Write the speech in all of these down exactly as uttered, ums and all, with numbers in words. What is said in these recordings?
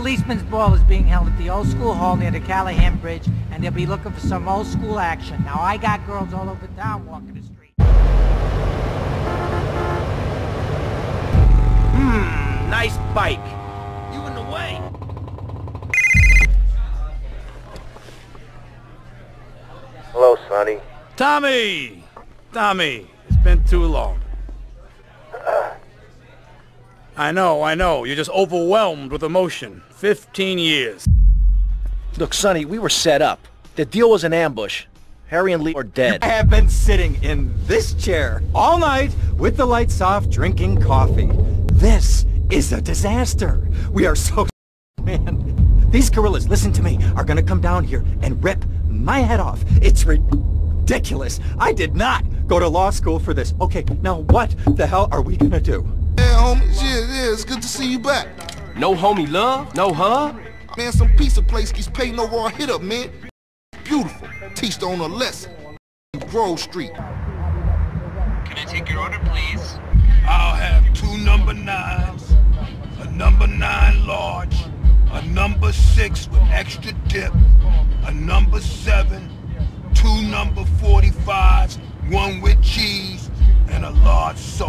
policeman's ball is being held at the old school hall near the Callahan Bridge, and they'll be looking for some old school action. Now, I got girls all over town walking the street. Hmm, nice bike. You in the way. Hello, Sonny. Tommy! Tommy, it's been too long. I know, I know. You're just overwhelmed with emotion. Fifteen years. Look, Sonny, we were set up. The deal was an ambush. Harry and Lee are dead. I have been sitting in this chair all night with the lights off, drinking coffee. This is a disaster. We are so... Man, these gorillas, listen to me, are gonna come down here and rip my head off. It's ridiculous. I did not go to law school for this. Okay, now what the hell are we gonna do? Yeah, homie. Yeah, yeah, it's good to see you back. No homie love? No hug? Man, some pizza place keeps paying no raw hit up, man. Beautiful. Teach the owner a lesson. Grove Street. Can I take your order, please? I'll have two number nines, a number nine large, a number six with extra dip, a number seven, two number forty-fives, one with cheese, and a large soda.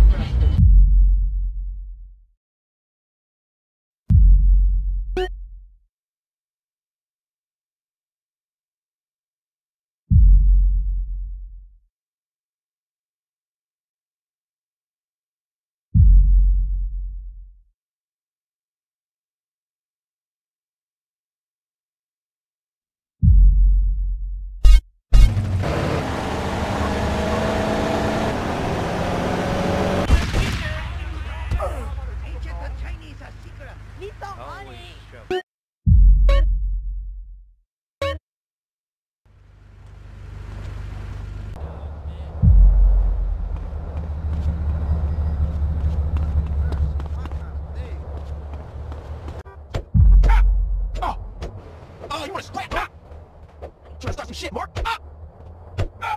Oh, you wanna scrap? Ah! Trying to start some shit, Mark? Ah! Ah!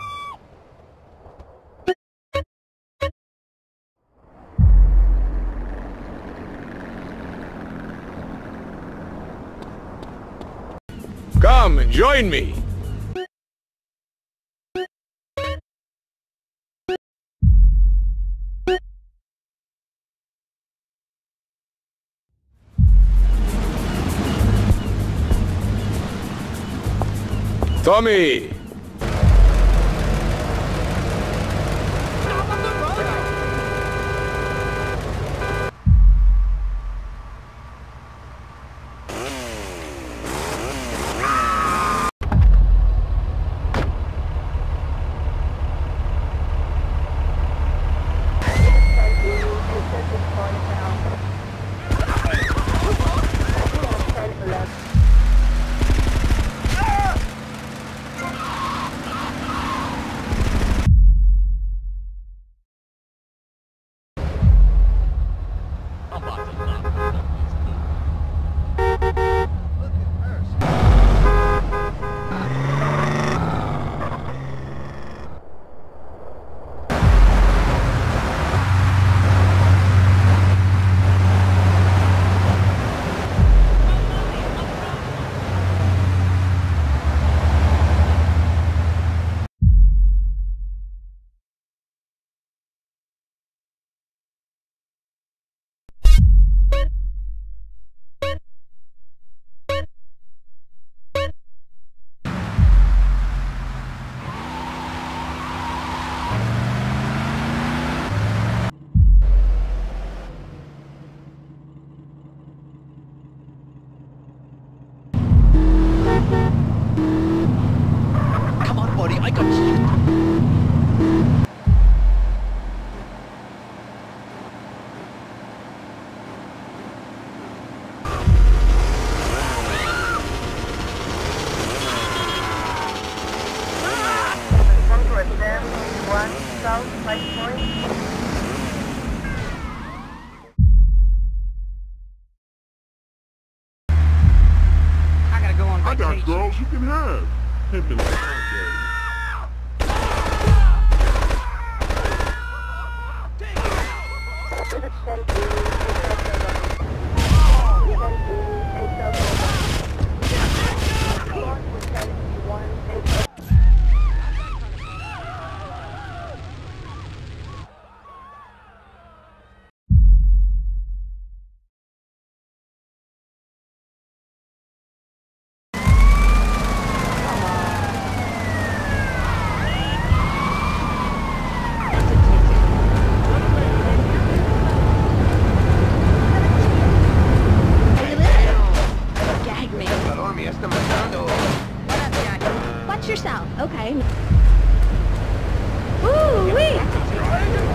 Come and join me. Tommy! I got girls you can have. Pimpin' Sunday. Watch yourself, okay. Woo-wee!